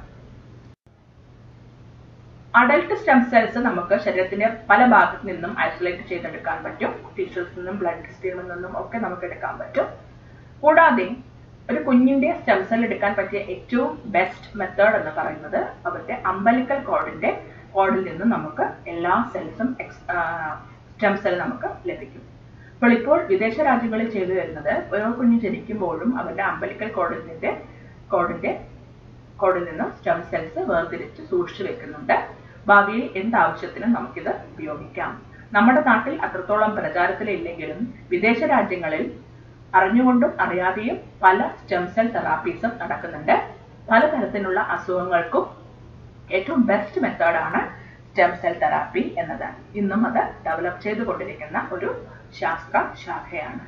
അഡൽട്ട് സ്റ്റെം സെൽസ് നമുക്ക് ശരീരത്തിന്റെ പല ഭാഗത്തു നിന്നും ഐസൊലേറ്റ് ചെയ്തെടുക്കാൻ പറ്റും. ടിഷ്യൂസിൽ നിന്നും ബ്ലഡ് സ്ട്രീമിൽ നിന്നും ഒക്കെ നമുക്ക് എടുക്കാൻ പറ്റും. കൂടാതെ ഒരു കുഞ്ഞിന്റെ സ്റ്റെം സെൽ എടുക്കാൻ പറ്റിയ ഏറ്റവും ബെസ്റ്റ് മെത്തേഡ് എന്ന് പറയുന്നത് അവരുടെ അംബലിക്കൽ കോഡിന്റെ കോഡിൽ നിന്ന് നമുക്ക് എല്ലാ സെൽസും സ്റ്റെം സെൽ നമുക്ക് ലഭിക്കും. അപ്പോൾ ഇപ്പോൾ വിദേശ രാജ്യങ്ങളിൽ ചെയ്തു വരുന്നത് ഓരോ കുഞ്ഞ് ജനിക്കുമ്പോഴും അവരുടെ അംബലിക്കൽ കോഡിന്റെ കോഡിന്റെ കോഡിൽ നിന്ന് സ്റ്റെം സെൽസ് വേർതിരിച്ച് സൂക്ഷിച്ചു വെക്കുന്നുണ്ട്. ഭാവിയിൽ എന്താവശ്യത്തിനും നമുക്കിത് ഉപയോഗിക്കാം. നമ്മുടെ നാട്ടിൽ അത്രത്തോളം പ്രചാരത്തിലില്ലെങ്കിലും വിദേശ രാജ്യങ്ങളിൽ അറിഞ്ഞുകൊണ്ടും അറിയാതെയും പല സ്റ്റെം സെൽ തെറാപ്പീസും നടക്കുന്നുണ്ട്. പലതരത്തിലുള്ള അസുഖങ്ങൾക്കും ഏറ്റവും ബെസ്റ്റ് മെത്തേഡാണ് സ്റ്റെം സെൽ തെറാപ്പി എന്നത്. ഇന്നും അത് ഡെവലപ്പ് ചെയ്തുകൊണ്ടിരിക്കുന്ന ഒരു ശാസ്ത്ര ശാഖയാണ്.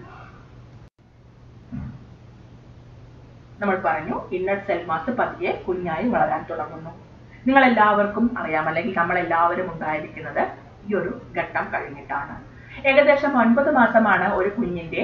നമ്മൾ പറഞ്ഞു ഇന്നർ സെൽ മാസ് പതിയെ കുഞ്ഞായി വളരാൻ തുടങ്ങുന്നു. നിങ്ങൾ എല്ലാവർക്കും അറിയാം, അല്ലെങ്കിൽ നമ്മൾ എല്ലാവരും ഉണ്ടായിരിക്കുന്നത് ഈ ഒരു ഘട്ടം കഴിഞ്ഞിട്ടാണ്. ഏകദേശം ഒൻപത് മാസമാണ് ഒരു കുഞ്ഞിന്റെ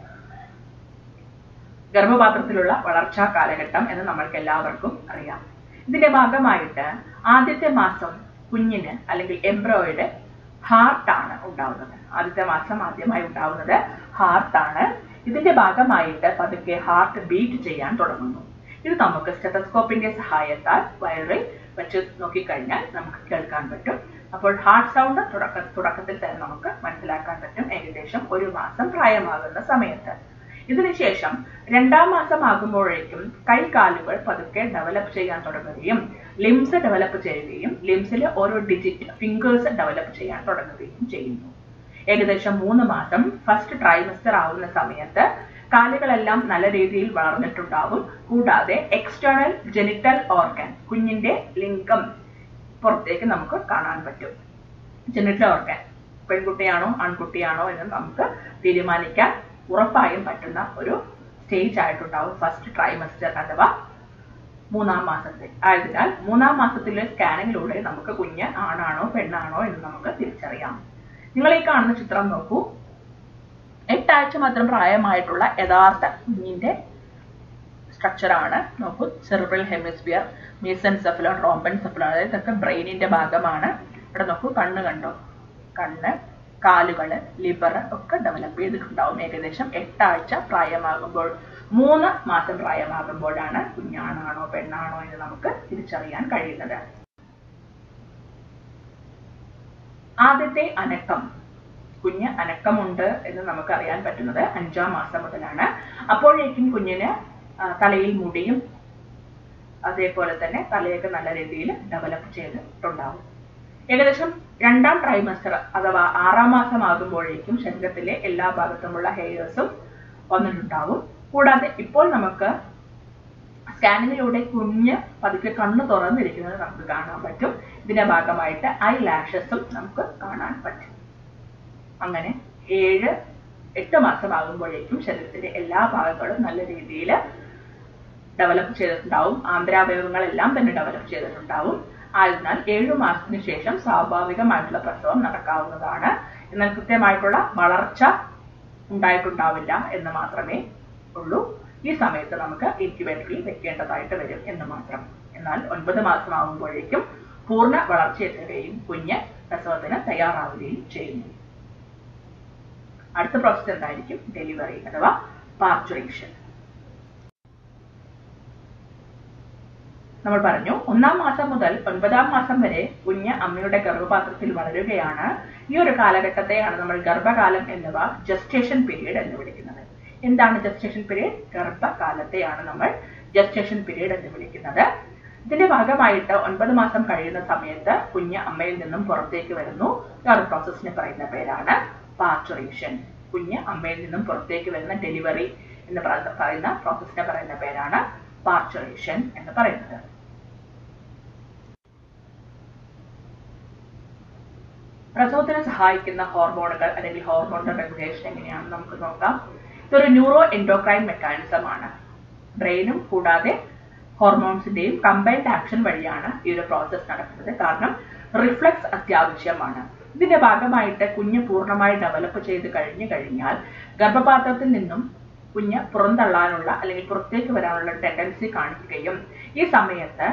ഗർഭപാത്രത്തിലുള്ള വളർച്ചാ കാലഘട്ടം എന്ന് നമ്മൾക്ക് എല്ലാവർക്കും അറിയാം. ഇതിന്റെ ഭാഗമായിട്ട് ആദ്യത്തെ മാസം കുഞ്ഞിന് അല്ലെങ്കിൽ എംബ്രോയുടെ ഹാർട്ടാണ് ഉണ്ടാവുന്നത്. ആദ്യത്തെ മാസം ആദ്യമായി ഉണ്ടാവുന്നത് ഹാർട്ടാണ്. ഇതിന്റെ ഭാഗമായിട്ട് പതുക്കെ ഹാർട്ട് ബീറ്റ് ചെയ്യാൻ തുടങ്ങുന്നു. ഇത് നമുക്ക് സ്റ്റെതസ്കോപ്പിന്റെ സഹായത്താൽ വയറിൽ വെച്ച് നോക്കിക്കഴിഞ്ഞാൽ നമുക്ക് കേൾക്കാൻ പറ്റും. അപ്പോൾ ഹാർട്ട് സൗണ്ട് തുടക്ക തുടക്കത്തിൽ തന്നെ നമുക്ക് മനസ്സിലാക്കാൻ പറ്റും ഏകദേശം ഒരു മാസം പ്രായമാകുന്ന സമയത്ത്. ഇതിനുശേഷം രണ്ടാം മാസം ആകുമ്പോഴേക്കും കൈകാലുകൾ പതുക്കെ ഡെവലപ്പ് ചെയ്യാൻ തുടങ്ങുകയും ലിംസ് ഡെവലപ്പ് ചെയ്യുകയും ലിംസിലെ ഓരോ ഡിജിറ്റ് ഫിംഗേഴ്സ് ഡെവലപ്പ് ചെയ്യാൻ തുടങ്ങുകയും ചെയ്യുന്നു. ഏകദേശം മൂന്ന് മാസം ഫസ്റ്റ് ട്രൈമസ്റ്റർ ആവുന്ന സമയത്ത് കാലുകളെല്ലാം നല്ല രീതിയിൽ വളർന്നിട്ടുണ്ടാവും. കൂടാതെ എക്സ്റ്റേണൽ ജെനിറ്റൽ ഓർഗൻ, കുഞ്ഞിന്റെ ലിംഗം പുറത്തേക്ക് നമുക്ക് കാണാൻ പറ്റും. ജെനിറ്റൽ ഓർഗൻ പെൺകുട്ടിയാണോ ആൺകുട്ടിയാണോ എന്ന് നമുക്ക് തീരുമാനിക്കാൻ ഉറപ്പായും പറ്റുന്ന ഒരു സ്റ്റേജ് ആയിട്ടുണ്ടാവും ഫസ്റ്റ് ട്രൈമസ്റ്റർ അഥവാ മൂന്നാം മാസത്തിൽ. ആയതിനാൽ മൂന്നാം മാസത്തിലെ സ്കാനിങ്ങിലൂടെ നമുക്ക് കുഞ്ഞ് ആണാണോ പെണ്ണാണോ എന്ന് നമുക്ക് തിരിച്ചറിയാം. നിങ്ങൾ ഈ കാണുന്ന ചിത്രം നോക്കൂ. എട്ടാഴ്ച മാത്രം പ്രായമായിട്ടുള്ള യഥാർത്ഥ കുഞ്ഞിന്റെ സ്ട്രക്ചറാണ്. നോക്കൂ, സെറിബ്രൽ ഹെമിസ്ഫിയർ, മീസെൻസെഫലോൺ, റോംബെൻസെഫലോൺ, അതായത് ഇതൊക്കെ ബ്രെയിനിന്റെ ഭാഗമാണ്. ഇവിടെ നോക്കൂ, കണ്ണ് കണ്ടോ, കണ്ണ്, കാലുകള്, ലിവർ ഒക്കെ ഡെവലപ്പ് ചെയ്തിട്ടുണ്ടാവും ഏകദേശം എട്ടാഴ്ച പ്രായമാകുമ്പോൾ. മൂന്ന് മാസം പ്രായമാകുമ്പോഴാണ് കുഞ്ഞാണാണോ പെണ്ണാണോ എന്ന് നമുക്ക് തിരിച്ചറിയാൻ കഴിയുന്നത്. ആദ്യത്തെ അനക്കം, കുഞ്ഞ് അനക്കമുണ്ട് എന്ന് നമുക്ക് അറിയാൻ പറ്റുന്നത് അഞ്ചാം മാസം മുതലാണ്. അപ്പോഴേക്കും കുഞ്ഞിന് തലയിൽ മുടിയും അതേപോലെ തന്നെ തലയൊക്കെ നല്ല രീതിയിൽ ഡെവലപ്പ് ചെയ്തിട്ടുണ്ടാവും. ഏകദേശം രണ്ടാം ട്രൈമസ്റ്റർ അഥവാ ആറാം മാസം ആകുമ്പോഴേക്കും ശരീരത്തിലെ എല്ലാ ഭാഗത്തുമുള്ള ഹെയർസും വന്നിട്ടുണ്ടാവും. കൂടാതെ ഇപ്പോൾ നമുക്ക് സ്കാനിങ്ങിലൂടെ കുഞ്ഞ് പതുക്കെ കണ്ണ് തുറന്നിരിക്കുന്നത് നമുക്ക് കാണാൻ പറ്റും. ഇതിന്റെ ഭാഗമായിട്ട് ഐ ലാഷസും നമുക്ക് കാണാൻ പറ്റും. അങ്ങനെ ഏഴ് എട്ട് മാസം ആകുമ്പോഴേക്കും ശരീരത്തിന്റെ എല്ലാ ഭാഗങ്ങളും നല്ല രീതിയിൽ ഡെവലപ്പ് ചെയ്തിട്ടുണ്ടാവും. ആന്തരാവയവങ്ങളെല്ലാം തന്നെ ഡെവലപ്പ് ചെയ്തിട്ടുണ്ടാവും. ആയതിനാൽ ഏഴു മാസത്തിന് ശേഷം സ്വാഭാവികമായിട്ടുള്ള പ്രസവം നടക്കാവുന്നതാണ്. എന്നാൽ കൃത്യമായിട്ടുള്ള വളർച്ച ഉണ്ടായിട്ടുണ്ടാവില്ല എന്ന് മാത്രമേ ഉള്ളൂ. ഈ സമയത്ത് നമുക്ക് ഇൻക്യുബേറ്ററിൽ വെക്കേണ്ടതായിട്ട് വരും എന്ന് മാത്രം. എന്നാൽ ഒൻപത് മാസം ആകുമ്പോഴേക്കും പൂർണ്ണ വളർച്ചയെത്തുകയും കുഞ്ഞ് പ്രസവത്തിന് തയ്യാറാവുകയും ചെയ്യുന്നു. അടുത്ത പ്രോസസ് എന്തായിരിക്കും? ഡെലിവറി അഥവാ പാർച്വറേഷൻ. നമ്മൾ പറഞ്ഞു ഒന്നാം മാസം മുതൽ ഒൻപതാം മാസം വരെ കുഞ്ഞ് അമ്മയുടെ ഗർഭപാത്രത്തിൽ വളരുകയാണ്. ഈ ഒരു കാലഘട്ടത്തെയാണ് നമ്മൾ ഗർഭകാലം എന്നിവ ജസ്റ്റേഷൻ പീരീഡ് എന്ന് വിളിക്കുന്നത്. എന്താണ് ജസ്റ്റേഷൻ പീരീഡ്? ഗർഭകാലത്തെയാണ് നമ്മൾ ജസ്റ്റേഷൻ പീരീഡ് എന്ന് വിളിക്കുന്നത്. ഇതിന്റെ ഭാഗമായിട്ട് ഒൻപത് മാസം കഴിയുന്ന സമയത്ത് കുഞ്ഞ് അമ്മയിൽ നിന്നും പുറത്തേക്ക് വരുന്നു. ഈ ഒരു പ്രോസസ്സിന് പറയുന്ന പേരാണ് പാർച്വറേഷൻ. കുഞ്ഞ് അമ്മയിൽ നിന്നും പുറത്തേക്ക് വരുന്ന ഡെലിവറി എന്ന് പറയുന്ന പ്രോസസ്സിനെ പറയുന്ന പേരാണ് പാർച്വറേഷൻ എന്ന് പറയുന്നത്. പ്രസവത്തിന് സഹായിക്കുന്ന ഹോർമോണുകൾ അല്ലെങ്കിൽ ഹോർമോണുകളുടെ റെഗുലേഷൻ എങ്ങനെയാണെന്ന് നമുക്ക് നോക്കാം. ഇതൊരു ന്യൂറോ എൻഡോക്രൈൻ മെക്കാനിസം ആണ്. ബ്രെയിനും കൂടാതെ ഹോർമോൺസിന്റെയും കമ്പൈൻഡ് ആക്ഷൻ വഴിയാണ് ഈ ഒരു പ്രോസസ് നടക്കുന്നത്. കാരണം റിഫ്ലക്സ് അത്യാവശ്യമാണ്. ഇതിന്റെ ഭാഗമായിട്ട് കുഞ്ഞ് പൂർണ്ണമായി ഡെവലപ്പ് ചെയ്ത് കഴിഞ്ഞു കഴിഞ്ഞാൽ ഗർഭപാത്രത്തിൽ നിന്നും കുഞ്ഞ് പുറന്തള്ളാനുള്ള അല്ലെങ്കിൽ പുറത്തേക്ക് വരാനുള്ള ടെൻഡൻസി കാണിക്കുകയും ഈ സമയത്ത്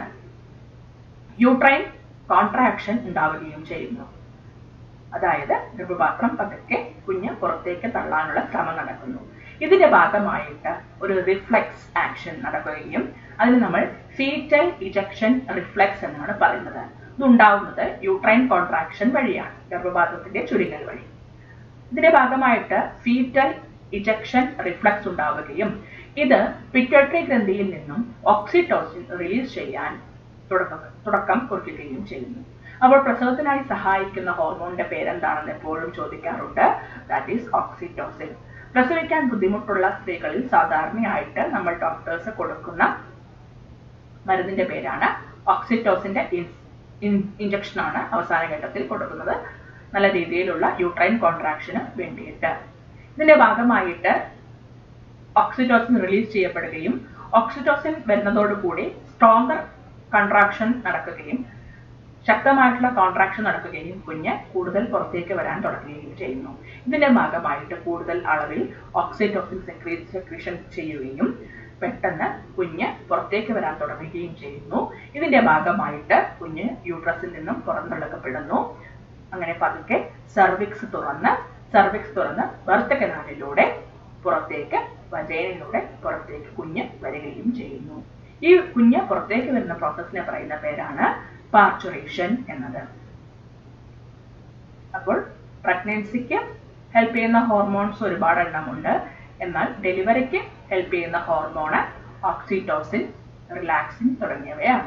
യൂട്രൈൻ കോൺട്രാക്ഷൻ ഉണ്ടാവുകയും ചെയ്യുന്നു. അതായത് ഗർഭപാത്രം പതുക്കെ കുഞ്ഞ് പുറത്തേക്ക് തള്ളാനുള്ള ശ്രമം നടക്കുന്നു. ഇതിന്റെ ഭാഗമായിട്ട് ഒരു റിഫ്ലെക്സ് ആക്ഷൻ നടക്കുകയും അതിന് നമ്മൾ ഫീറ്റൽ ഇജക്ഷൻ റിഫ്ലെക്സ് എന്നാണ് പറയുന്നത്. ഇതുണ്ടാവുന്നത് യൂട്രൈൻ കോൺട്രാക്ഷൻ വഴിയാണ്, ഗർഭപാത്രത്തിന്റെ ചുരുങ്ങൽ വഴി. ഇതിന്റെ ഭാഗമായിട്ട് ഫീറ്റൽ ഇജക്ഷൻ റിഫ്ലെക്സ് ഉണ്ടാവുകയും ഇത് പിറ്റ്യൂട്ടറി ഗ്രന്ഥിയിൽ നിന്നും ഓക്സിറ്റോസിൻ റിലീസ് ചെയ്യാൻ തുടക്കം തുടക്കം കുറിക്കുകയും ചെയ്യുന്നു. അപ്പോൾ പ്രസവത്തിനായി സഹായിക്കുന്ന ഹോർമോണിന്റെ പേരെന്താണെന്ന് എപ്പോഴും ചോദിക്കാറുണ്ട്. That is oxytocin. പ്രസവിക്കാൻ ബുദ്ധിമുട്ടുള്ള സ്ത്രീകളിൽ സാധാരണയായിട്ട് നമ്മൾ ഡോക്ടേഴ്സ് കൊടുക്കുന്ന മരുന്നിന്റെ പേരാണ് ഓക്സിറ്റോസിന്റെ ഇഞ്ചക്ഷൻ ആണ് അവസാന ഘട്ടത്തിൽ കൊടുക്കുന്നത്, നല്ല രീതിയിലുള്ള യൂട്രൈൻ കോൺട്രാക്ഷന് വേണ്ടിയിട്ട്. ഇതിന്റെ ഭാഗമായിട്ട് ഓക്സിറ്റോസിൻ റിലീസ് ചെയ്യപ്പെടുകയും ഓക്സിറ്റോസിൻ വരുന്നതോടുകൂടി സ്ട്രോങ്ങർ കൺട്രാക്ഷൻ നടക്കുകയും ശക്തമായിട്ടുള്ള കോൺട്രാക്ഷൻ നടക്കുകയും കുഞ്ഞ് കൂടുതൽ പുറത്തേക്ക് വരാൻ തുടങ്ങുകയും ചെയ്യുന്നു. ഇതിന്റെ ഭാഗമായിട്ട് കൂടുതൽ അളവിൽ ഓക്സിറ്റോസിൻ സെക്രീഷൻ ചെയ്യുകയും പെട്ടെന്ന് കുഞ്ഞ് പുറത്തേക്ക് വരാൻ തുടങ്ങുകയും ചെയ്യുന്നു. ഇതിന്റെ ഭാഗമായിട്ട് കുഞ്ഞ് യൂട്രസിൽ നിന്നും പുറന്തള്ളക്കപ്പെടുന്നു. അങ്ങനെ പതുക്കെ സെർവിക്സ് തുറന്ന് സെർവിക്സ് തുറന്ന് ബർത്ത് കനാലിലൂടെ പുറത്തേക്ക് വജൈനയിലൂടെ പുറത്തേക്ക് കുഞ്ഞ് വരികയും ചെയ്യുന്നു. ഈ കുഞ്ഞ് പുറത്തേക്ക് വരുന്ന പ്രോസസ്സിനെ പറയുന്ന പേരാണ് പാർച്വറേഷൻ എന്നത്. അപ്പോൾ പ്രഗ്നൻസിക്ക് ഹെൽപ്പ് ചെയ്യുന്ന ഹോർമോൺസ് ഒരുപാട് എണ്ണമുണ്ട്. എന്നാൽ ഡെലിവറിക്ക് ഹെൽപ്പ് ചെയ്യുന്ന ഹോർമോണ് ഓക്സിറ്റോസിൻ, റിലാക്സിൻ തുടങ്ങിയവയാണ്.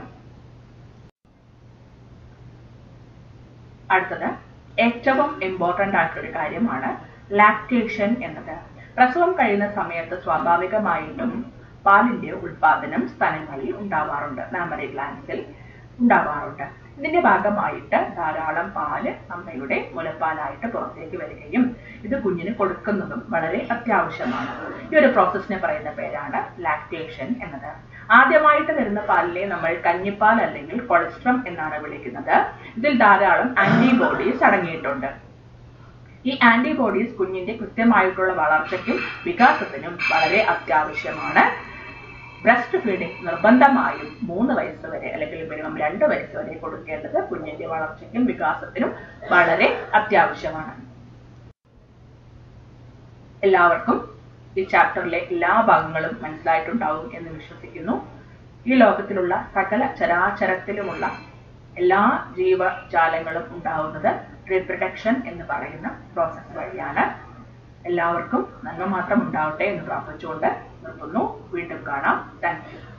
അടുത്തത് ഏറ്റവും ഇമ്പോർട്ടന്റ് ആയിട്ടൊരു കാര്യമാണ് ലാക്ടേഷൻ എന്നത്. പ്രസവം കഴിയുന്ന സമയത്ത് സ്വാഭാവികമായിട്ടും പാലിന്റെ ഉൽപാദനം സ്തനങ്ങളിൽ ഉണ്ടാവാറുണ്ട്, മാമറി ഗ്ലാൻസിൽ ഉണ്ടാവാറുണ്ട്. ഇതിന്റെ ഭാഗമായിട്ട് ധാരാളം പാല് അമ്മയുടെ മുലപ്പാലായിട്ട് പുറത്തേക്ക് വരികയും ഇത് കുഞ്ഞിന് കൊടുക്കുന്നതും വളരെ അത്യാവശ്യമാണ്. ഈ ഒരു പ്രോസസ്സിനെ പറയുന്ന പേരാണ് ലാക്ടേഷൻ എന്നത്. ആദ്യമായിട്ട് വരുന്ന പാലിനെ നമ്മൾ കഞ്ഞിപ്പാൽ അല്ലെങ്കിൽ കൊളസ്ട്രം എന്നാണ് വിളിക്കുന്നത്. ഇതിൽ ധാരാളം ആന്റിബോഡീസ് അടങ്ങിയിട്ടുണ്ട്. ഈ ആന്റിബോഡീസ് കുഞ്ഞിന്റെ കൃത്യമായിട്ടുള്ള വളർച്ചയ്ക്കും വികാസത്തിനും വളരെ അത്യാവശ്യമാണ്. ബ്രസ്റ്റ് ഫീഡിംഗ് നിർബന്ധമായും മൂന്ന് വയസ്സ് വരെ അല്ലെങ്കിൽ മിനിമം രണ്ട് വയസ്സ് വരെ കൊടുക്കേണ്ടത് കുഞ്ഞിന്റെ വളർച്ചയ്ക്കും വികാസത്തിനും വളരെ അത്യാവശ്യമാണ്. എല്ലാവർക്കും ഈ ചാപ്റ്ററിലെ എല്ലാ ഭാഗങ്ങളും മനസ്സിലായിട്ടുണ്ടാവും എന്ന് വിശ്വസിക്കുന്നു. ഈ ലോകത്തിലുള്ള സകല ചരാചരത്തിലുമുള്ള എല്ലാ ജീവജാലങ്ങളും ഉണ്ടാവുന്നത് റീപ്രൊഡക്ഷൻ എന്ന് പറയുന്ന പ്രോസസ്സ് വഴിയാണ്. എല്ലാവർക്കും നന്മ മാത്രം ഉണ്ടാവട്ടെ എന്ന് പ്രാർത്ഥിച്ചുകൊണ്ട് നിർത്തുന്നു. വീണ്ടും കാണാം. Thank U.